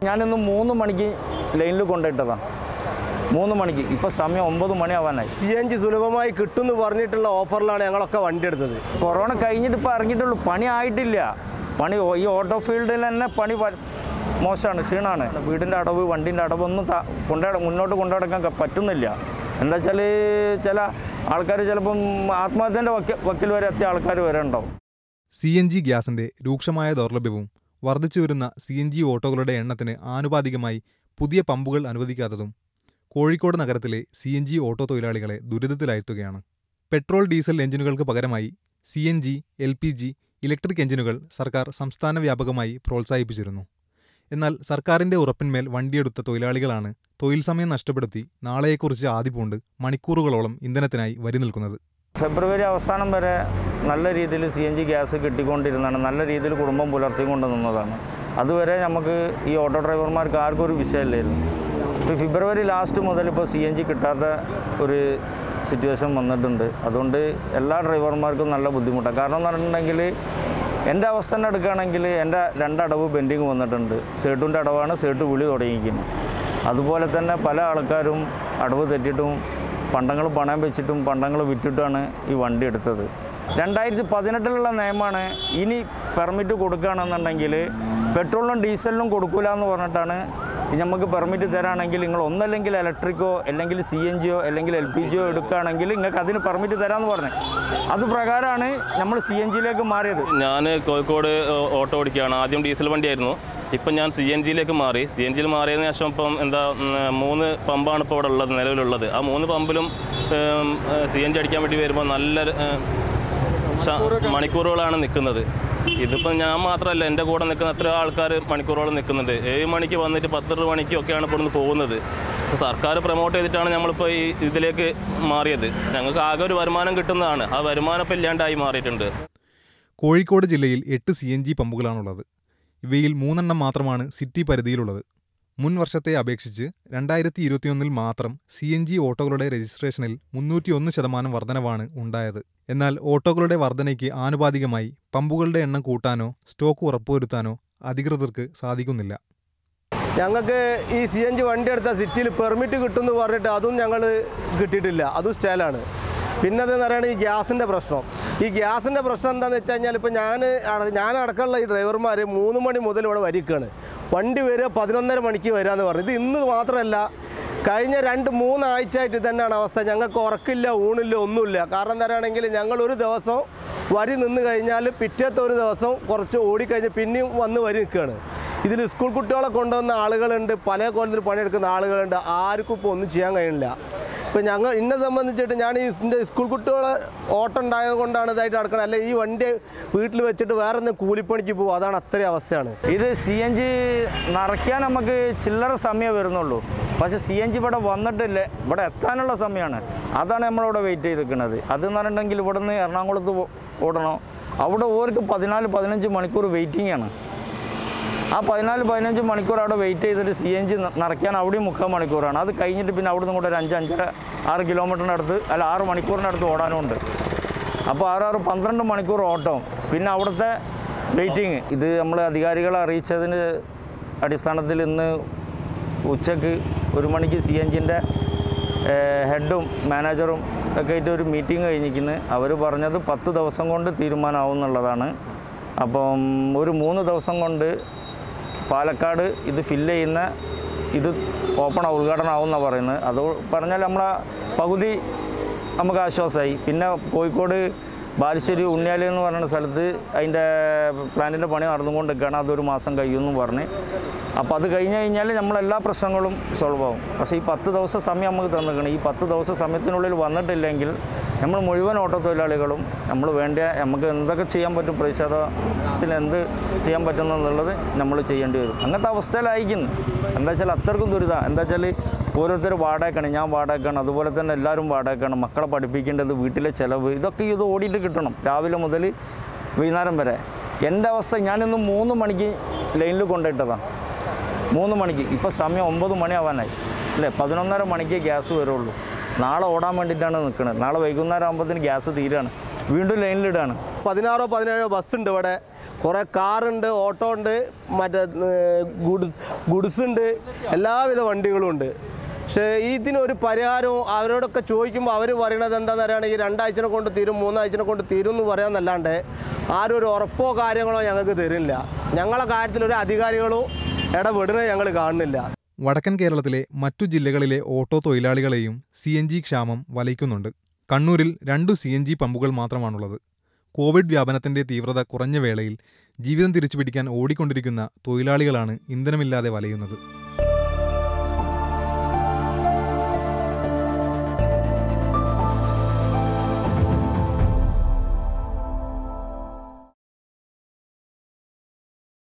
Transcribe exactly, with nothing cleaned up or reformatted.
ഞാനിന്ന് മൂന്ന് മണിക്ക് ലൈനിൽ കൊണ്ടിട്ടതാണ്. മൂന്ന് മണിക്ക് ഇപ്പോൾ സമയം ഒമ്പത് മണി ആവാനായി. സി എൻ ജി സുലഭമായി കിട്ടുമെന്ന് പറഞ്ഞിട്ടുള്ള ഓഫറിലാണ് ഞങ്ങളൊക്കെ വണ്ടി എടുത്തത്. കൊറോണ കഴിഞ്ഞിട്ട് ഇപ്പോൾ ഇറങ്ങിയിട്ടുള്ളൂ, പണി ആയിട്ടില്ല. പണി ഈ ഓട്ടോ ഫീൽഡിൽ തന്നെ പണി മോശമാണ്, ക്ഷീണമാണ്. വീടിൻ്റെ അടവ് വണ്ടീൻ്റെ അടവൊന്നും കൊണ്ട മുന്നോട്ട് കൊണ്ടുനടക്കാൻ പറ്റുന്നില്ല. എന്താ വെച്ചാൽ ചില ആൾക്കാർ ചിലപ്പം ആത്മഹത്യൻ്റെ വക്കി വക്കിൽ വരെ എത്തിയ ആൾക്കാർ വരെ ഉണ്ടാവും. സി എൻ ജി ഗ്യാസിൻ്റെ രൂക്ഷമായ ദൗർലഭ്യവും വർദ്ധിച്ചു വരുന്ന സി എൻ ജി ഓട്ടോകളുടെ എണ്ണത്തിന് ആനുപാതികമായി പുതിയ പമ്പുകൾ അനുവദിക്കാത്തതും കോഴിക്കോട് നഗരത്തിലെ സി എൻ ജി ഓട്ടോ തൊഴിലാളികളെ ദുരിതത്തിലാഴ്ത്തുകയാണ്. പെട്രോൾ ഡീസൽ എഞ്ചിനുകൾക്ക് പകരമായി C N G, L P G, electric എഞ്ചിനുകൾ സർക്കാർ സംസ്ഥാന വ്യാപകമായി പ്രോത്സാഹിപ്പിച്ചിരുന്നു. എന്നാൽ സർക്കാരിൻ്റെ ഉറപ്പിന്മേൽ വണ്ടിയെടുത്ത തൊഴിലാളികളാണ് തൊഴിൽ സമയം നഷ്ടപ്പെടുത്തി നാളെയെക്കുറിച്ച് ആദിപൂണ്ട് മണിക്കൂറുകളോളം ഇന്ധനത്തിനായി വരി നിൽക്കുന്നത്. ഫെബ്രുവരി അവസാനം വരെ നല്ല രീതിയിൽ സി എൻ ജി ഗ്യാസ് കിട്ടിക്കൊണ്ടിരുന്നതാണ്, നല്ല രീതിയിൽ കുടുംബം പുലർത്തിക്കൊണ്ട് നിന്നതാണ്. അതുവരെ നമുക്ക് ഈ ഓട്ടോ ഡ്രൈവർമാർക്ക് ആർക്കും ഒരു വിഷയമില്ലായിരുന്നു. ഇപ്പോൾ ഫെബ്രുവരി ലാസ്റ്റ് മുതൽ ഇപ്പോൾ സി എൻ ജി കിട്ടാത്ത ഒരു സിറ്റുവേഷൻ വന്നിട്ടുണ്ട്. അതുകൊണ്ട് എല്ലാ ഡ്രൈവർമാർക്കും നല്ല ബുദ്ധിമുട്ടാണ്. കാരണം എന്ന് പറഞ്ഞിട്ടുണ്ടെങ്കിൽ എൻ്റെ അവസ്ഥ തന്നെ എടുക്കുകയാണെങ്കിൽ എൻ്റെ രണ്ടടവ് ബെൻഡിങ് വന്നിട്ടുണ്ട്. സേട്ടുൻ്റെ അടവാണ്, സേട്ട് വിളി തുടങ്ങിയിരിക്കുന്നത്. അതുപോലെ തന്നെ പല ആൾക്കാരും അടവ് തെറ്റിയിട്ടും പണ്ടങ്ങൾ പണയം വെച്ചിട്ടും പണ്ടങ്ങൾ വിറ്റിട്ടാണ് ഈ വണ്ടി എടുത്തത്. രണ്ടായിരത്തി പതിനെട്ടിലുള്ള നിയമമാണ്. ഇനി പെർമിറ്റ് കൊടുക്കുകയാണെന്നുണ്ടെങ്കിൽ പെട്രോളിനും ഡീസലിനും കൊടുക്കില്ല എന്ന് പറഞ്ഞിട്ടാണ് നമുക്ക് പെർമിറ്റ് തരാണെങ്കിൽ നിങ്ങൾ ഒന്നല്ലെങ്കിൽ ഇലക്ട്രിക്കോ അല്ലെങ്കിൽ സി എൻ ജിയോ അല്ലെങ്കിൽ എൽ പി ജിയോ എടുക്കുകയാണെങ്കിൽ നിങ്ങൾക്ക് അതിന് പെർമിറ്റ് തരാമെന്ന് പറഞ്ഞു. അത് പ്രകാരമാണ് നമ്മൾ സി എൻ ജിയിലേക്ക് മാറിയത്. ഞാൻ കോഴിക്കോട് ഓട്ടോ ഓടിക്കുകയാണ്. ആദ്യം ഡീസൽ വണ്ടിയായിരുന്നു. ഇപ്പം ഞാൻ സി എൻ ജിയിലേക്ക് മാറി. സി എൻ ജിയിൽ മാറിയതിന് ശേഷം ഇപ്പം എന്താ മൂന്ന് പമ്പാണ് ഇപ്പോൾ ഇവിടെ ഉള്ളത്, നിലവിലുള്ളത്. ആ മൂന്ന് പമ്പിലും സി എൻ ജി അടിക്കാൻ വേണ്ടി വരുമ്പോൾ നല്ല മണിക്കൂറുകളാണ് നിൽക്കുന്നത്. ഇതിപ്പോൾ ഞാൻ മാത്രമല്ല, എൻ്റെ കൂടെ നിൽക്കുന്ന എത്ര ആൾക്കാർ മണിക്കൂറോളം നിൽക്കുന്നുണ്ട്. ഏഴ് മണിക്ക് വന്നിട്ട് പത്തര മണിക്കൊക്കെയാണ് ഇപ്പോൾ ഇന്ന് പോകുന്നത്. സർക്കാർ പ്രൊമോട്ട് ചെയ്തിട്ടാണ് നമ്മളിപ്പോൾ ഈ ഇതിലേക്ക് മാറിയത്. ഞങ്ങൾക്ക് ആകെ ഒരു വരുമാനം കിട്ടുന്നതാണ്. ആ വരുമാനം ഇപ്പോൾ ഇല്ലാണ്ടായി മാറിയിട്ടുണ്ട്. കോഴിക്കോട് ജില്ലയിൽ എട്ട് സി എൻ ജി പമ്പുകളാണുള്ളത്. ഇവയിൽ മൂന്നെണ്ണം മാത്രമാണ് സിറ്റി പരിധിയിലുള്ളത്. മുൻ വർഷത്തെ അപേക്ഷിച്ച് രണ്ടായിരത്തി ഇരുപത്തിയൊന്നിൽ മാത്രം സി എൻ ജി ഓട്ടോകളുടെ രജിസ്ട്രേഷനിൽ മുന്നൂറ്റി ഒന്ന് ശതമാനം വർധനവാണ് ഉണ്ടായത്. എന്നാൽ ഓട്ടോകളുടെ വർധനയ്ക്ക് ആനുപാതികമായി പമ്പുകളുടെ എണ്ണം കൂട്ടാനോ സ്റ്റോക്ക് ഉറപ്പുവരുത്താനോ അധികൃതർക്ക് സാധിക്കുന്നില്ല. ഞങ്ങൾക്ക് ഈ സി എൻ ജി വണ്ടി എടുത്ത സിറ്റിയിൽ പെർമിറ്റ് കിട്ടുമെന്ന് പറഞ്ഞിട്ട് അതും ഞങ്ങൾ കിട്ടിയിട്ടില്ല, അതും സ്റ്റേലാണ്. പിന്നെ അതെന്ന് പറയുന്നത് ഈ ഗ്യാസിൻ്റെ പ്രശ്നം. ഈ ഗ്യാസിൻ്റെ പ്രശ്നം എന്താണെന്ന് വെച്ച് കഴിഞ്ഞാൽ ഇപ്പോൾ ഞാൻ ഞാനടക്കമുള്ള ഈ ഡ്രൈവർമാർ മൂന്ന് മണി മുതൽ ഇവിടെ വരിക്കുകയാണ്. വണ്ടി വരിക പതിനൊന്നര മണിക്ക് വരികയെന്ന് പറഞ്ഞു. ഇത് ഇന്ന് മാത്രമല്ല, കഴിഞ്ഞ രണ്ട് മൂന്നാഴ്ചയായിട്ട് തന്നെയാണ് അവസ്ഥ. ഞങ്ങൾക്ക് ഉറക്കില്ല, ഊണില്ല, ഒന്നുമില്ല. കാരണം എന്താ പറയുകയാണെങ്കിൽ ഞങ്ങൾ ഒരു ദിവസം വരി നിന്ന് കഴിഞ്ഞാൽ പിറ്റേത്തെ ഒരു ദിവസം കുറച്ച് ഓടിക്കഴിഞ്ഞ് പിന്നെയും വന്ന് വരി നിൽക്കുകയാണ്. ഇതിൽ സ്കൂൾ കുട്ടികളെ കൊണ്ടുവന്ന ആളുകളുണ്ട്, പല കോലത്തിൽ പണിയെടുക്കുന്ന ആളുകളുണ്ട്. ആർക്കും ഇപ്പോൾ ഒന്നും ചെയ്യാൻ കഴിയില്ല. ഇപ്പം ഞങ്ങൾ എന്നെ സംബന്ധിച്ചിട്ട് ഞാൻ ഈ എൻ്റെ സ്കൂൾ കുട്ടികളെ ഓട്ടം ഉണ്ടായത് കൊണ്ടാണ് ഇതായിട്ട് നടക്കണം. അല്ലെ ഈ വണ്ടി വീട്ടിൽ വെച്ചിട്ട് വേറെ എന്തെങ്കിലും കൂലിപ്പണിക്ക് പോകും. അതാണ് അത്രയും അവസ്ഥയാണ്. ഇത് സി എൻ ജി നിറയ്ക്കാൻ നമുക്ക് ചില്ലറ സമയം വരുന്നുള്ളൂ. പക്ഷേ സി എൻ ജി ഇവിടെ വന്നിട്ടില്ല, ഇവിടെ എത്താനുള്ള സമയമാണ്. അതാണ് നമ്മളിവിടെ വെയിറ്റ് ചെയ്ത് നിൽക്കുന്നത്. അതെന്ന് പറഞ്ഞിട്ടുണ്ടെങ്കിൽ ഇവിടെ നിന്ന് എറണാകുളത്ത് ഓടണം. അവിടെ ഓർക്ക് പതിനാല് പതിനഞ്ച് മണിക്കൂർ വെയിറ്റിംഗ് ആണ്. ആ പതിനാല് പതിനഞ്ച് മണിക്കൂർ അവിടെ വെയിറ്റ് ചെയ്തിട്ട് സി എൻ ജി നിറയ്ക്കാൻ അവിടെയും മുക്കാൽ മണിക്കൂറാണ്. അത് കഴിഞ്ഞിട്ട് പിന്നെ അവിടെ നിന്ന് കൂടെ ഒരു അഞ്ച് അഞ്ചര ആറ് കിലോമീറ്ററിൻ്റെ അടുത്ത് അല്ല ആറ് മണിക്കൂറിൻ്റെ അടുത്ത് ഓടാനും ഉണ്ട്. അപ്പോൾ ആറാറ് പന്ത്രണ്ട് മണിക്കൂർ ഓട്ടം, പിന്നെ അവിടുത്തെ വെയിറ്റിങ്. ഇത് നമ്മൾ അധികാരികളെ അറിയിച്ചതിൻ്റെ അടിസ്ഥാനത്തിൽ ഇന്ന് ഉച്ചയ്ക്ക് ഒരു മണിക്ക് സി എൻ ജിൻ്റെ ഹെഡും മാനേജറും ഒക്കെ ആയിട്ട് ഒരു മീറ്റിംഗ് കഴിഞ്ഞിരിക്കുന്നു. അവർ പറഞ്ഞത് പത്ത് ദിവസം കൊണ്ട് തീരുമാനമാവും എന്നുള്ളതാണ്. അപ്പം ഒരു മൂന്ന് ദിവസം കൊണ്ട് പാലക്കാട് ഇത് ഫില്ല് ചെയ്യുന്ന ഇത് ഓപ്പൺ ഉദ്ഘാടനം ആവുമെന്നാണ് പറയുന്നത്. അത് പറഞ്ഞാൽ നമ്മളെ പകുതി നമുക്ക് ആശ്വാസമായി. പിന്നെ കോഴിക്കോട് ബാലുശ്ശേരി ഉണ്ണിയാലി എന്ന് പറയുന്ന സ്ഥലത്ത് അതിൻ്റെ പ്ലാന്റിൻ്റെ പണി നടന്നുകൊണ്ടിരിക്കുകയാണ്. അതൊരു മാസം കഴിയുമെന്ന് പറഞ്ഞ്. അപ്പോൾ അത് കഴിഞ്ഞ് കഴിഞ്ഞാൽ നമ്മളെല്ലാ പ്രശ്നങ്ങളും സോൾവ് ആവും. പക്ഷേ ഈ പത്ത് ദിവസം സമയം നമുക്ക് തന്നിരിക്കണം. ഈ പത്ത് ദിവസം സമയത്തിനുള്ളിൽ വന്നിട്ടില്ലെങ്കിൽ നമ്മൾ മുഴുവൻ ഓട്ടോ തൊഴിലാളികളും നമ്മൾ വേണ്ട നമുക്ക് എന്തൊക്കെ ചെയ്യാൻ പറ്റും, പ്രതിഷേധത്തിന് എന്ത് ചെയ്യാൻ പറ്റുമെന്നുള്ളത് നമ്മൾ ചെയ്യേണ്ടി വരും. അങ്ങനത്തെ അവസ്ഥയിലായിരിക്കുന്നു. എന്താ വെച്ചാൽ അത്രക്കും ദുരിതം. എന്താ വെച്ചാൽ ഓരോരുത്തർ വാടകയ്ക്കാണ്, ഞാൻ വാടകയ്ക്കാണ്, അതുപോലെ തന്നെ എല്ലാവരും വാടകയ്ക്കാണ്. മക്കളെ പഠിപ്പിക്കേണ്ടത്, വീട്ടിലെ ചിലവ്, ഇതൊക്കെ ഇത് ഓടിയിട്ട് കിട്ടണം രാവിലെ മുതൽ വൈകുന്നേരം വരെ. എൻ്റെ അവസ്ഥ ഞാനിന്ന് മൂന്ന് മണിക്ക് ലൈനിൽ കൊണ്ടിട്ടതാണ്. മൂന്ന് മണിക്ക് ഇപ്പോൾ സമയം ഒമ്പത് മണി ആവാനായി അല്ലേ. പതിനൊന്നര മണിക്ക് ഗ്യാസ് വരുള്ളൂ. നാളെ ഓടാൻ വേണ്ടിയിട്ടാണ് നിൽക്കുന്നത്. നാളെ വൈകുന്നേരം ആകുമ്പോഴത്തേന് ഗ്യാസ് തീരുകയാണ്. വീണ്ടും ലൈനിലിടുകയാണ്. പതിനാറോ പതിനേഴോ ബസ്സുണ്ട് ഇവിടെ, കുറേ കാറുണ്ട്, ഓട്ടോ ഉണ്ട്, മറ്റേ ഗുഡ്സ് ഗുഡ്സ് ഉണ്ട്, എല്ലാവിധ വണ്ടികളും ഉണ്ട്. പക്ഷേ ഇതിനൊരു പരിഹാരവും അവരോടൊക്കെ ചോദിക്കുമ്പോൾ അവർ പറയണത് എന്താണെന്ന് പറയുകയാണെങ്കിൽ രണ്ടാഴ്ചനെ കൊണ്ട് തീരും, മൂന്നാഴ്ചനെ കൊണ്ട് തീരും എന്ന് പറയാമെന്നല്ലാണ്ട് ആരും ഒരു ഉറപ്പോ കാര്യങ്ങളോ ഞങ്ങൾക്ക് തരില്ല. ഞങ്ങളെ കാര്യത്തിൽ ഒരു അധികാരികളോ ഇടപെടുന്നത് ഞങ്ങൾ കാണുന്നില്ല. വടക്കൻ കേരളത്തിലെ മറ്റു ജില്ലകളിലെ ഓട്ടോ തൊഴിലാളികളെയും സി എൻ ജി ക്ഷാമം വലയ്ക്കുന്നുണ്ട്. കണ്ണൂരിൽ രണ്ടു സി എൻ ജി പമ്പുകൾ മാത്രമാണുള്ളത്. കോവിഡ് വ്യാപനത്തിന്റെ തീവ്രത കുറഞ്ഞ വേളയിൽ ജീവിതം തിരിച്ചുപിടിക്കാൻ ഓടിക്കൊണ്ടിരിക്കുന്ന തൊഴിലാളികളാണ് ഇന്ധനമില്ലാതെ വലയുന്നത്.